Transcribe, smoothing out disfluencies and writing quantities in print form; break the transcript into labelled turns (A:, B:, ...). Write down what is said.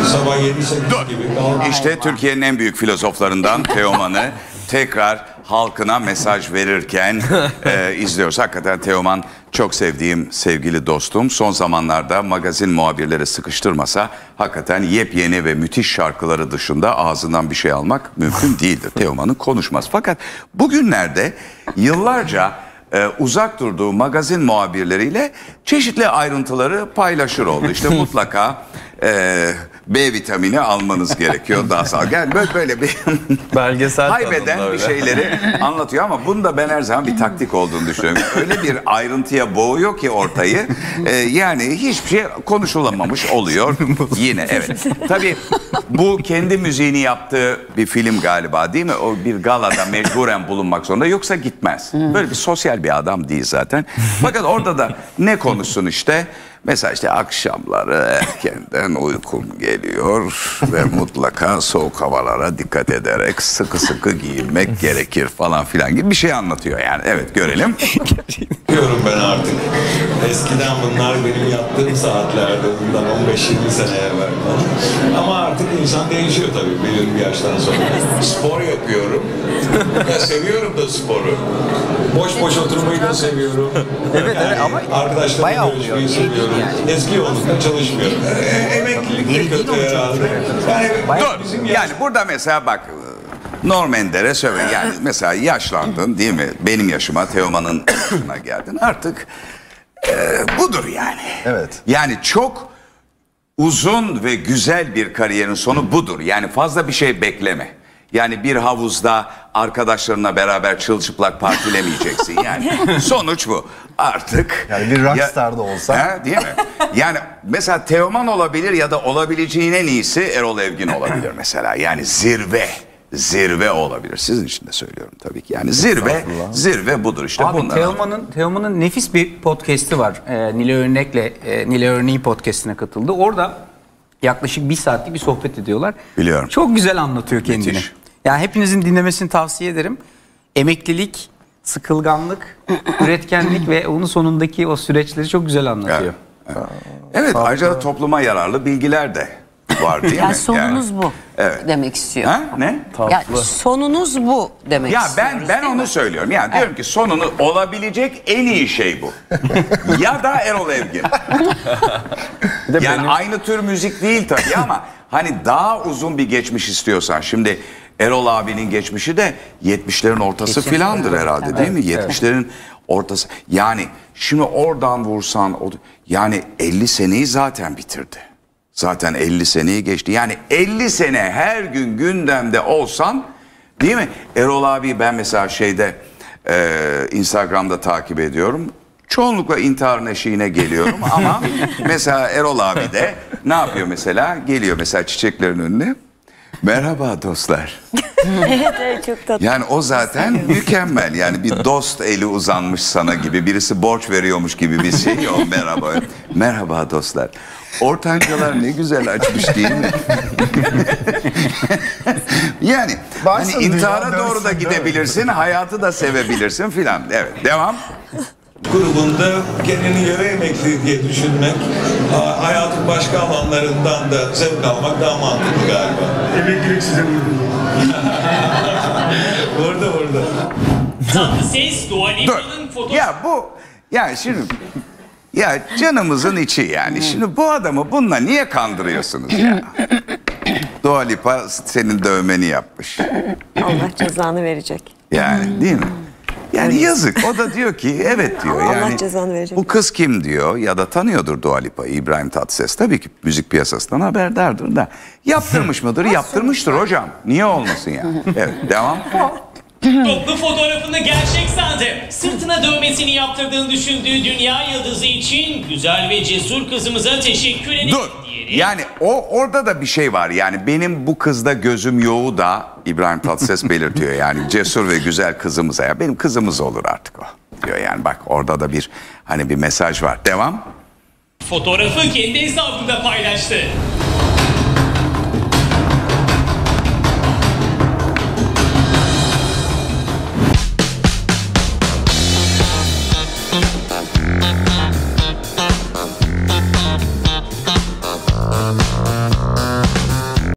A: sabah 7-8 gibi kalk.
B: İşte Türkiye'nin en büyük filozoflarından Teoman'ı tekrar halkına mesaj verirken izliyoruz. Hakikaten Teoman çok sevdiğim sevgili dostum. Son zamanlarda magazin muhabirleri sıkıştırmasa hakikaten yepyeni ve müthiş şarkıları dışında ağzından bir şey almak mümkün değildir. Teoman'ın konuşmaz. Fakat bugünlerde yıllarca uzak durduğu magazin muhabirleriyle çeşitli ayrıntıları paylaşır oldu. İşte mutlaka B vitamini almanız gerekiyor daha sağ. Yani böyle bir
C: belgesel
B: haybeden bir şeyleri anlatıyor ama bunu da ben her zaman bir taktik olduğunu düşünüyorum. Öyle bir ayrıntıya boğuyor ki ortayı. Yani hiçbir şey konuşulamamış oluyor. Yine evet. Tabii bu kendi müziğini yaptığı bir film galiba değil mi? O bir galada mecburen bulunmak zorunda. Yoksa gitmez. Böyle bir sosyal bir adam değil zaten. Fakat orada da ne konuşsun işte? Mesela işte akşamları erkenden uykum geliyor ve mutlaka soğuk havalara dikkat ederek sıkı sıkı giyinmek gerekir falan filan gibi bir şey anlatıyor yani. Evet, görelim.
A: Diyorum ben artık. Eskiden bunlar benim yattığım saatlerde, bundan 15-20 sene evvel falan. Ama artık insan değişiyor tabii belirli bir yaştan sonra. Spor yapıyorum. Ya seviyorum da sporu. Boş boş oturmayı da seviyorum.
D: Evet evet ama
A: arkadaşlarımla görüşmeyi seviyorum. Yani. Eski yoğunlukta çalışmıyorum. Emeklilik de kötü herhalde.
B: Dur. Yani burada mesela bak Norm Ender'e söyle. Yani mesela yaşlandın değil mi? Benim yaşıma, Teoman'ın yaşına geldin. Artık budur yani.
D: Evet.
B: Yani çok uzun ve güzel bir kariyerin sonu budur. Yani fazla bir şey bekleme. Yani bir havuzda arkadaşlarına beraber çılçıplak partilemeyeceksin. Yani sonuç bu. Artık
D: yani bir rockstar da olsa.
B: Değil mi? Yani mesela Teoman olabilir ya da olabileceğin en iyisi Erol Evgin olabilir mesela. Yani zirve olabilir. Sizin için de söylüyorum tabii ki. Yani zirve budur işte.
E: Abi Teoman'ın nefis bir podcast'i var. Nile Örneği podcast'ine katıldı. Orada yaklaşık 1 saatlik bir sohbet ediyorlar.
B: Biliyorum.
E: Çok güzel anlatıyor kendini.
B: Müthiş.
E: Yani hepinizin dinlemesini tavsiye ederim. Emeklilik, sıkılganlık, üretkenlik ve onun sonundaki o süreçleri çok güzel anlatıyor.
B: Evet, ayrıca da topluma yararlı bilgiler de var değil mi?
F: Yani sonunuz bu demek istiyor.
B: Ha? Ne?
F: Ya sonunuz bu demek istiyoruz.
B: Ya ben onu söylüyorum. Yani diyorum ki sonunu olabilecek en iyi şey bu. Ya da Erol Evgin. Yani aynı tür müzik değil tabii ama hani daha uzun bir geçmiş istiyorsan. Şimdi Erol abinin geçmişi de 70'lerin ortası filandır herhalde değil mi? 70'lerin ortası. Yani şimdi oradan vursan yani 50 seneyi zaten bitirdi. Zaten 50 seneyi geçti. Yani 50 sene her gün gündemde olsan değil mi? Erol abi ben mesela Instagram'da takip ediyorum. Çoğunlukla intihar eşiğine geliyorum ama mesela Erol abi de ne yapıyor mesela? Geliyor mesela çiçeklerin önüne. Merhaba dostlar.
F: Evet çok tatlı.
B: Yani o zaten mükemmel. Yani bir dost eli uzanmış sana gibi. Birisi borç veriyormuş gibi bir şey yok. Merhaba. Merhaba dostlar. Ortancalar ne güzel açmış değil mi? Yani hani intihara doğru da gidebilirsin. Hayatı da sevebilirsin filan. Evet, devam.
A: Grubunda kendini yarı emekli diye düşünmek, hayatın başka alanlarından da zevk almak daha mantıklı galiba.
G: Emeklilik size vurdu.
A: Burada.
H: Tatlı ses Dua Lipa'nın fotoğrafı.
B: Ya bu, yani şimdi, ya canımızın içi yani. Şimdi bu adamı bununla niye kandırıyorsunuz ya? Dua Lipa senin dövmeni yapmış.
F: Allah cezanı verecek.
B: Yani değil mi? Yani yazık. O da diyor ki evet diyor.
F: Allah
B: Yani
F: cezanı verecek.
B: bu kız kim diyor ya da tanıyordur Dua Lipa'yı. İbrahim Tatlıses tabii ki müzik piyasasından haberdardır da. Yaptırmış mıdır? Yaptırmıştır hocam. Niye olmasın yani? Evet, devam.
H: Toplu fotoğrafını gerçek sandı. Sırtına dövmesini yaptırdığını düşündüğü dünya yıldızı için güzel ve cesur kızımıza teşekkür ederim.
B: Dur. Yani orada da bir şey var. Yani benim bu kızda gözüm yoğu da İbrahim Tatlıses belirtiyor. Yani cesur ve güzel kızımıza. Ya benim kızımız olur artık o. Diyor yani bak orada da bir mesaj var. Devam.
H: Fotoğrafı kendi hesabında paylaştı.